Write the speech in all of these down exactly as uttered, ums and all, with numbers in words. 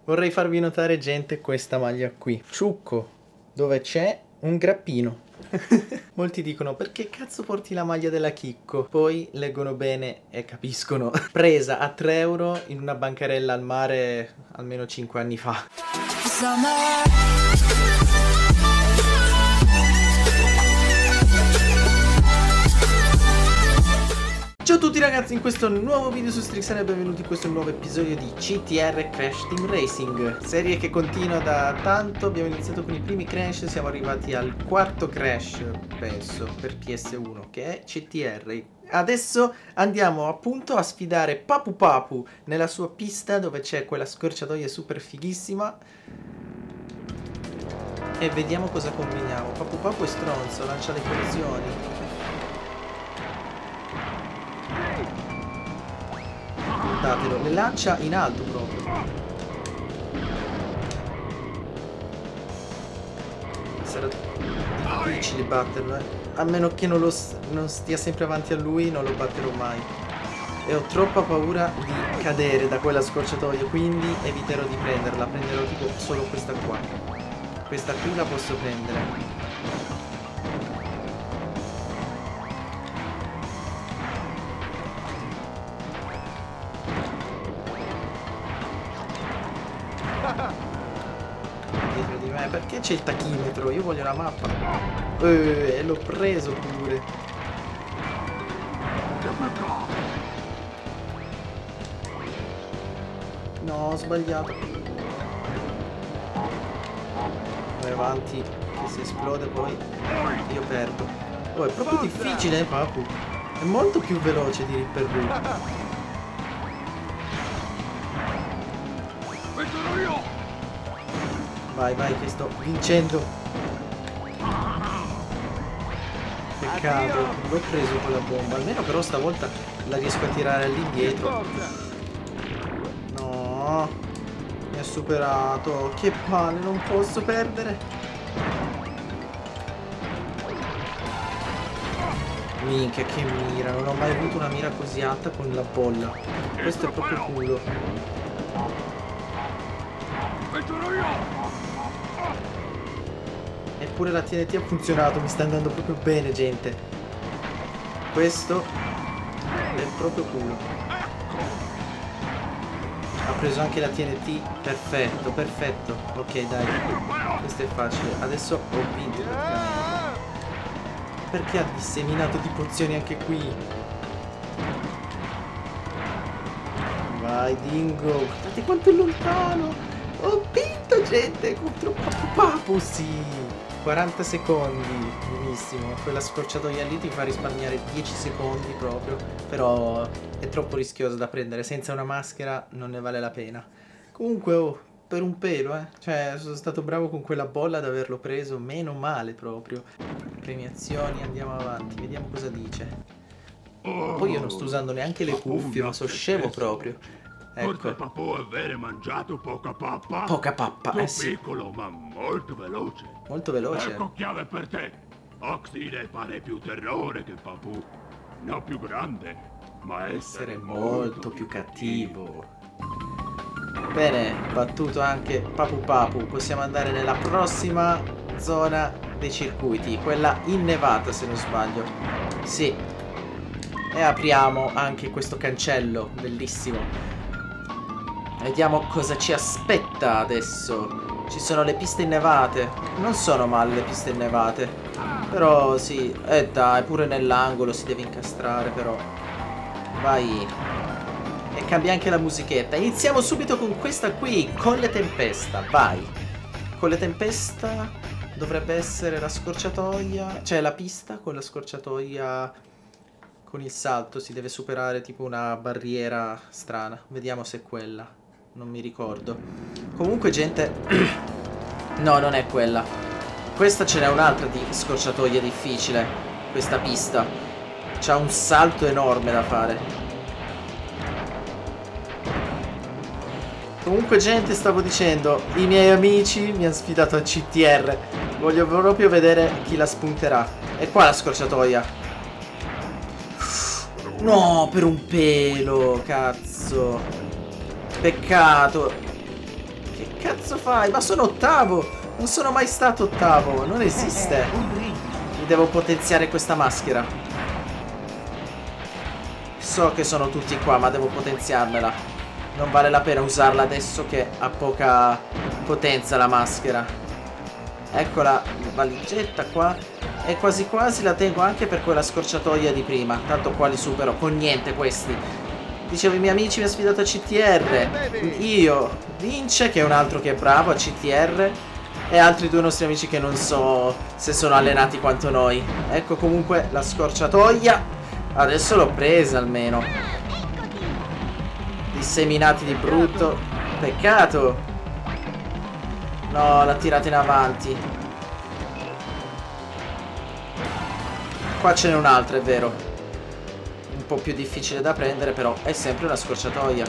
Vorrei farvi notare, gente, questa maglia qui. Ciucco, dove c'è un grappino. Molti dicono: perché cazzo porti la maglia della Chicco? Poi leggono bene e capiscono. Presa a tre euro in una bancarella al mare almeno cinque anni fa. Ciao a tutti ragazzi, in questo nuovo video su Strixhaven benvenuti in questo nuovo episodio di C T R Crash Team Racing. Serie che continua da tanto, abbiamo iniziato con i primi crash, siamo arrivati al quarto crash, penso, per P S uno, che è C T R. Adesso andiamo appunto a sfidare Papu Papu nella sua pista dove c'è quella scorciatoia super fighissima. E vediamo cosa combiniamo. Papu Papu è stronzo, lancia le pozioni. Guardatelo, le lancia in alto proprio. Sarà difficile batterlo, eh. A meno che non, lo, non stia sempre avanti a lui, non lo batterò mai. E ho troppa paura di cadere da quella scorciatoia, quindi eviterò di prenderla. Prenderò tipo solo questa qua. Questa qui la posso prendere. Dietro di me, perché c'è il tachimetro? Io voglio la mappa. E l'ho preso pure. No, ho sbagliato. Vai avanti, che se esplode poi io perdo. Oh, è proprio difficile, eh, Papu. È molto più veloce di Ripper Roo. Vai, vai, che sto vincendo. Peccato, non l'ho preso con la bomba. Almeno però stavolta la riesco a tirare all'indietro. No, mi ha superato. Che palle, non posso perdere. Minchia, che mira. Non ho mai avuto una mira così alta con la bolla. Questo è proprio culo. Eppure la T N T ha funzionato, mi sta andando proprio bene, gente. Questo è proprio culo. Ha preso anche la T N T, perfetto, perfetto. Ok, dai, questo è facile. Adesso ho vinto praticamente. Perché ha disseminato di pozioni anche qui? Vai, Dingo, guardate quanto è lontano. Ho vinto, gente, contro Papu Papu, sì. quaranta secondi, benissimo. Quella scorciatoia lì ti fa risparmiare dieci secondi proprio. Però è troppo rischioso da prendere. Senza una maschera non ne vale la pena. Comunque, oh, per un pelo, eh. Cioè, sono stato bravo con quella bolla ad averlo preso. Meno male proprio. Premiazioni, andiamo avanti. Vediamo cosa dice. Poi io non sto usando neanche le cuffie, ma sono scemo proprio. Ecco. Papu avere mangiato poca pappa. Poca pappa, eh sì. Piccolo ma molto veloce. Molto veloce. Ecco chiave per te. Oxide pare più terrore che Papu. No più grande, ma essere, essere molto, molto più cattivo. cattivo. Bene, battuto anche Papu Papu. Possiamo andare nella prossima zona dei circuiti, quella innevata se non sbaglio. Sì. E apriamo anche questo cancello, bellissimo. Vediamo cosa ci aspetta adesso. Ci sono le piste innevate. Non sono male le piste innevate. Però sì. Eh dai, pure nell'angolo si deve incastrare però. Vai. E cambia anche la musichetta. Iniziamo subito con questa qui. Con le tempesta. Vai. Con le tempesta dovrebbe essere la scorciatoia. Cioè la pista con la scorciatoia. Con il salto si deve superare tipo una barriera strana. Vediamo se è quella. Non mi ricordo. Comunque, gente, no, non è quella. Questa ce n'è un'altra di scorciatoia difficile. Questa pista c'ha un salto enorme da fare. Comunque, gente, stavo dicendo, i miei amici mi hanno sfidato a C T R. Voglio proprio vedere chi la spunterà. E qua la scorciatoia. No, per un pelo, cazzo. Peccato. Che cazzo fai? Ma sono ottavo! Non sono mai stato ottavo, non esiste. Mi devo potenziare questa maschera. So che sono tutti qua, ma devo potenziarmela. Non vale la pena usarla adesso che ha poca potenza la maschera. Eccola, la valigetta qua. E quasi quasi la tengo anche per quella scorciatoia di prima. Tanto qua li supero con niente questi. Dicevo, i miei amici mi hanno sfidato a C T R. Io, Vince, che è un altro che è bravo a C T R. E altri due nostri amici che non so se sono allenati quanto noi. Ecco comunque la scorciatoia. Adesso l'ho presa almeno. Disseminati di brutto. Peccato. No, l'ha tirata in avanti. Qua ce n'è un'altra, è vero. Un po' più difficile da prendere, però è sempre una scorciatoia.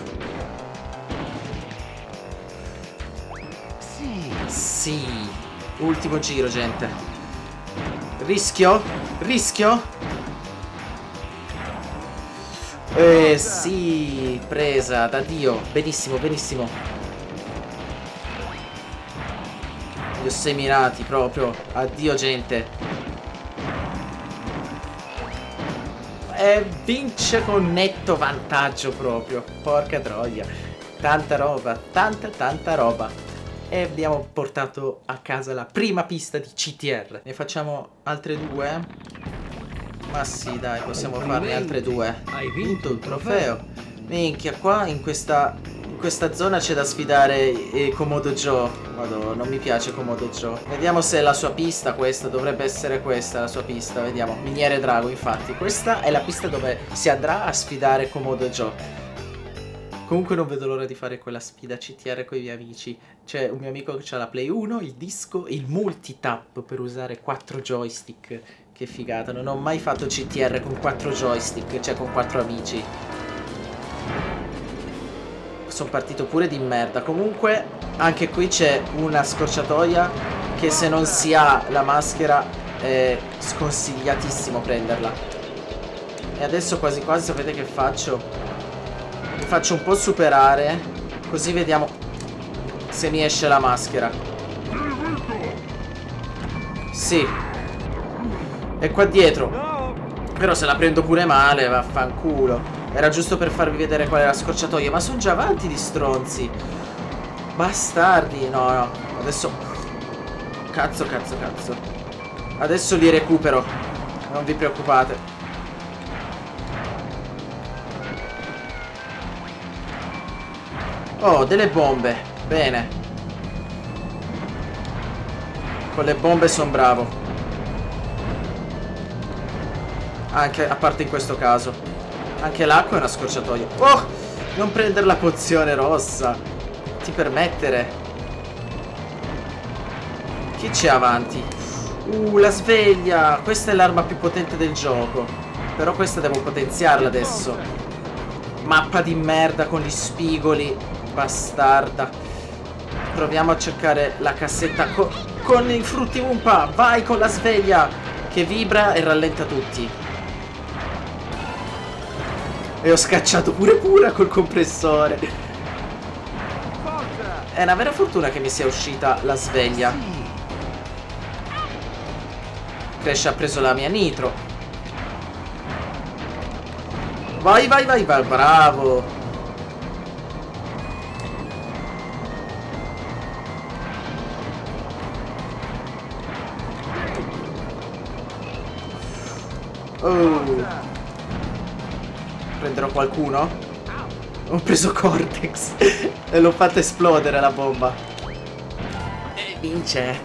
Sì. Sì. Ultimo giro, gente. Rischio? Rischio? Eh sì, presa da Dio. Benissimo, benissimo. Li ho seminati proprio. Addio, gente. E vince con netto vantaggio proprio. Porca troia. Tanta roba, tanta tanta roba. E abbiamo portato a casa la prima pista di C T R. Ne facciamo altre due? Ma sì, dai, possiamo farne altre due. Hai vinto il trofeo. Minchia, qua in questa, in questa zona c'è da sfidare eh, Komodo Joe. Madonna, non mi piace Komodo Joe. Vediamo se è la sua pista questa. Dovrebbe essere questa la sua pista. Vediamo. Miniere Drago, infatti. Questa è la pista dove si andrà a sfidare Komodo Joe. Comunque non vedo l'ora di fare quella sfida C T R con i miei amici. C'è un mio amico che ha la Play uno, il disco, il multitap per usare quattro joystick. Che figata, non ho mai fatto C T R con quattro joystick, cioè con quattro amici. Sono partito pure di merda. Comunque anche qui c'è una scorciatoia che se non si ha la maschera è sconsigliatissimo prenderla. E adesso quasi quasi sapete che faccio? Mi faccio un po' superare, così vediamo se mi esce la maschera. Sì. E qua dietro. Però se la prendo pure male, vaffanculo. Era giusto per farvi vedere qual è la scorciatoia. Ma sono già avanti di stronzi. Bastardi. No, no. Adesso. Cazzo, cazzo, cazzo. Adesso li recupero. Non vi preoccupate. Oh, delle bombe. Bene. Con le bombe sono bravo. Anche, a parte in questo caso. Anche l'acqua è una scorciatoia. Oh! Non prendere la pozione rossa. Ti permettere. Chi c'è avanti? Uh, la sveglia. Questa è l'arma più potente del gioco. Però questa devo potenziarla adesso. Mappa di merda con gli spigoli. Bastarda. Proviamo a cercare la cassetta co con i frutti Wumpa. Vai con la sveglia che vibra e rallenta tutti. E ho scacciato pure pura col compressore. È una vera fortuna che mi sia uscita la sveglia. Crash ha preso la mia nitro. Vai, vai, vai, vai, bravo. Oh. Prenderò qualcuno? Ho preso Cortex e l'ho fatta esplodere la bomba. E vince.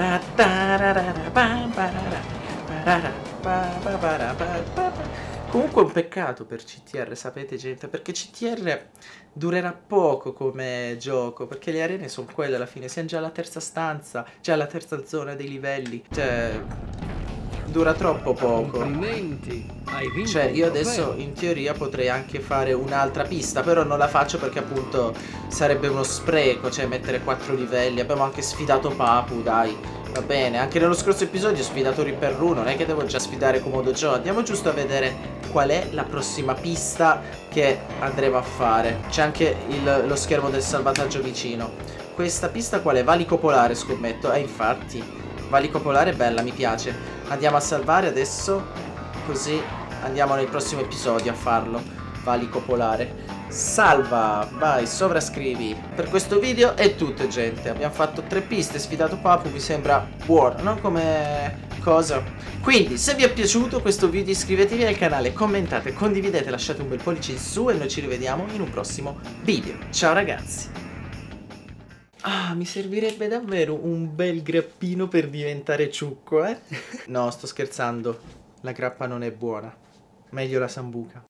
Comunque è un peccato per C T R, sapete gente? Perché C T R durerà poco come gioco. Perché le arene sono quelle alla fine. Siamo già alla terza stanza. Già alla terza zona dei livelli. Cioè... dura troppo poco. Cioè io adesso in teoria potrei anche fare un'altra pista, però non la faccio perché appunto sarebbe uno spreco, cioè mettere quattro livelli. Abbiamo anche sfidato Papu, dai. Va bene, anche nello scorso episodio ho sfidato Ripper Ru, non è che devo già sfidare Komodo Joe. Andiamo giusto a vedere qual è la prossima pista che andremo a fare. C'è anche il, lo schermo del salvataggio vicino. Questa pista qual è? Valico Polare, scommetto. Eh, infatti. Valico Polare è bella, mi piace. Andiamo a salvare adesso, così andiamo nel prossimo episodio a farlo. Valico Polare. Salva, vai, sovrascrivi. Per questo video è tutto, gente. Abbiamo fatto tre piste, sfidato Papu, mi sembra buono, non come cosa. Quindi, se vi è piaciuto questo video, iscrivetevi al canale, commentate, condividete, lasciate un bel pollice in su e noi ci rivediamo in un prossimo video. Ciao ragazzi. Ah, mi servirebbe davvero un bel grappino per diventare ciucco, eh? No, sto scherzando. La grappa non è buona. Meglio la sambuca.